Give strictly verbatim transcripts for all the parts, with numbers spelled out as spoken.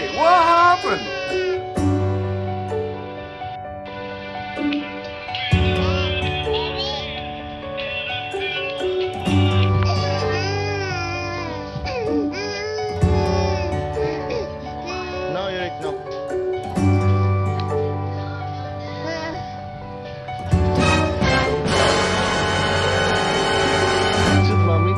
Hey, what happened? No, Yorick, no. Shoot, mommy.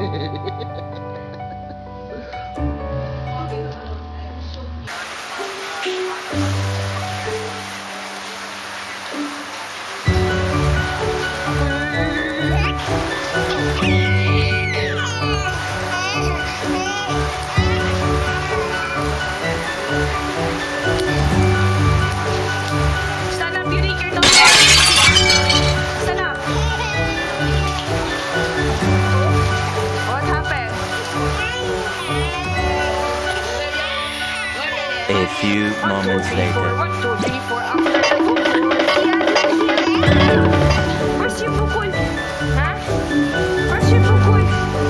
Stand up, Yorick, you're not. Stand up. What happened? A few moments later. One, two, three, four. Where's your bukol? Huh? Where's your bukol?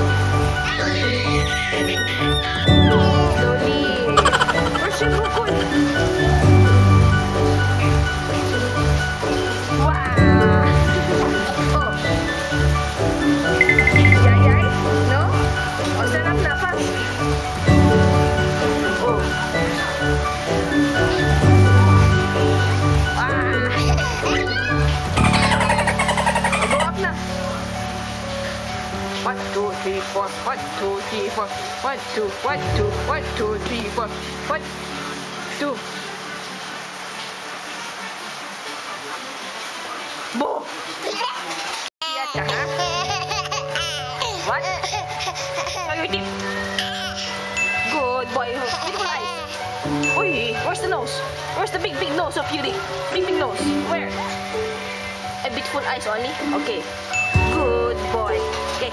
Slowly. Where's your bukol? Wow. Oh. Yay, yay? No? Oh, sarap na pa. Oh. One, two, three, four. One, two, three, four. One, two, one, two, one, two, three, four. One, two. Bo! Iyan ka, ha? What? Show your teeth. Good boy. Beautiful eyes. Uy, where's the nose? Where's the big, big nose of Yorick? Big, big nose. Where? A beautiful eyes only? Okay. Good boy. Okay.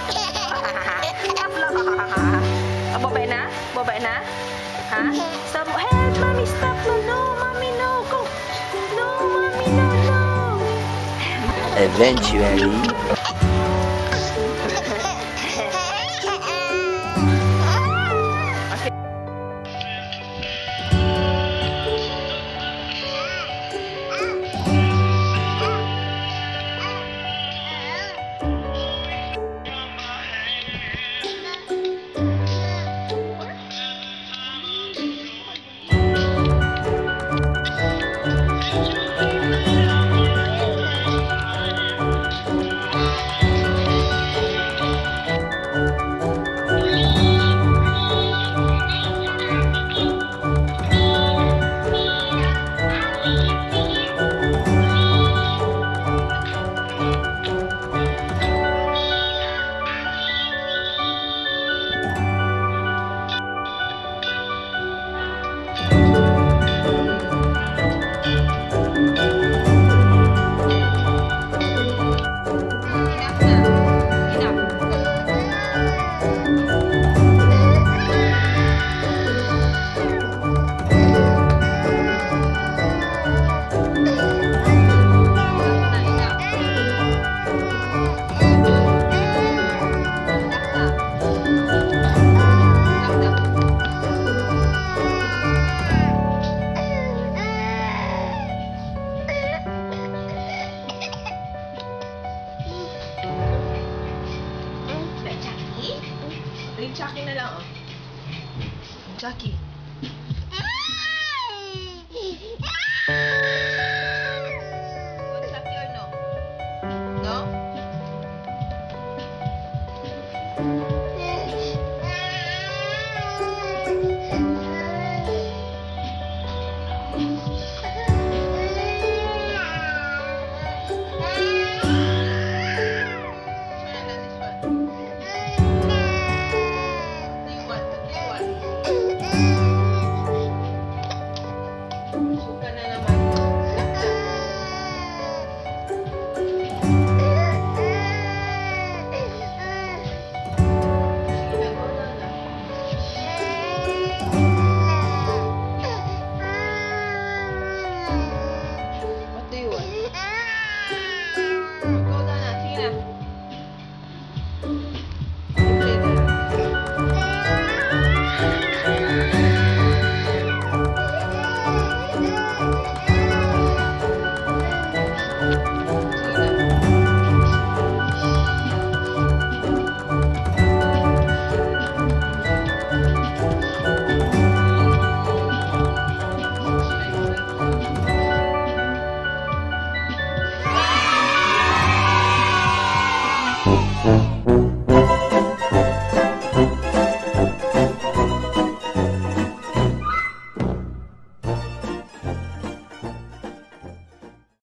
Oh, babae na? Babae na? Ha? Stop. Help, mommy, stop. No, no, mommy, no. Go. No, mommy, no, no. Eventually. Jackie na lang, oh. Jackie.